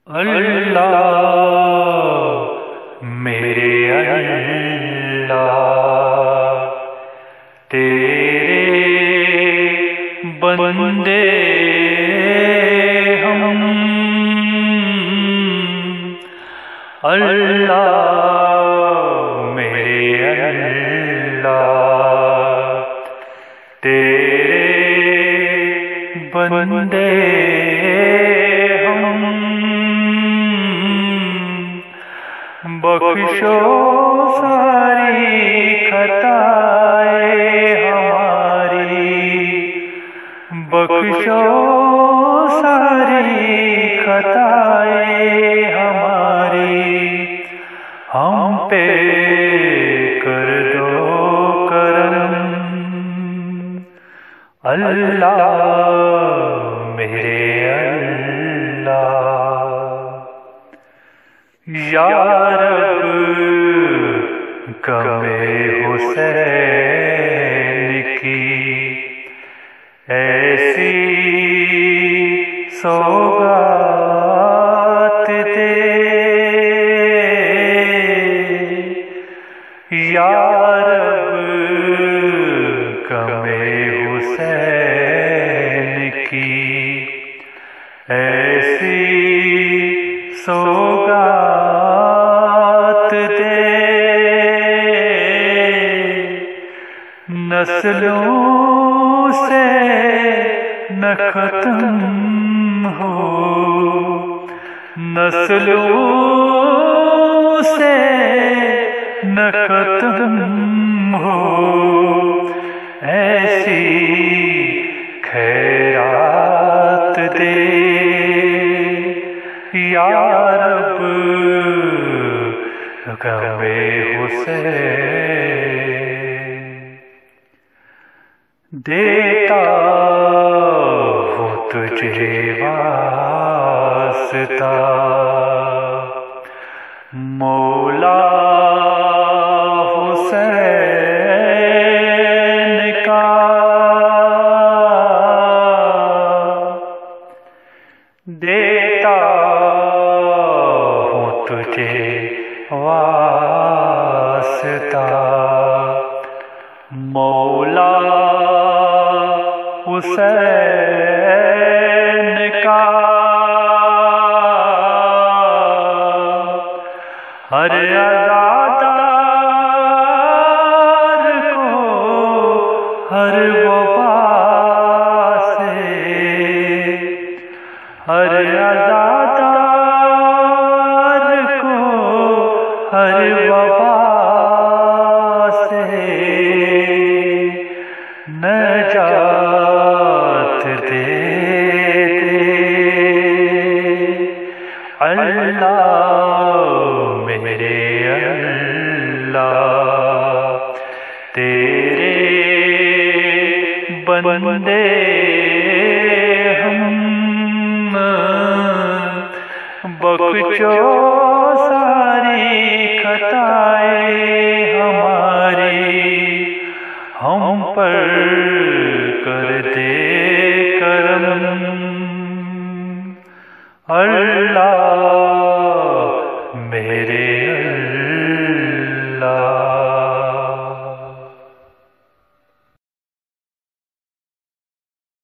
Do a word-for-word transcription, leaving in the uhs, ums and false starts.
اللہ میرے اللہ تیرے بندے ہم، اللہ میرے اللہ تیرے بندے ہم، بخشو ساری خطائیں ہماری، بخشو ساری خطائیں ہماری، ہم پہ کر دو کرم اللہ میرے اللہ۔ یا رب غم حسین کی ایسی سوغات دے، یا رب غم حسین کی ایسی سوغات دے، نسلوں سے نہ ختم ہو، نسلوں سے نہ ختم ہو، ایسی خیرات دے، یا رب غم حسین۔ دیتا ہوں تجھے واسطہ مولا حسین کا، دیتا ہوں تجھے واسطہ مولا حسین کا، ہر عزادار کو ہر وبا سے، ہر عزادار کو ہر وبا سے نجات دے دے، اللہ میرے اللہ تیرے بندے ہم، بخشو ساری خطائیں ہماری، ہم پر کر دے کرم اللہ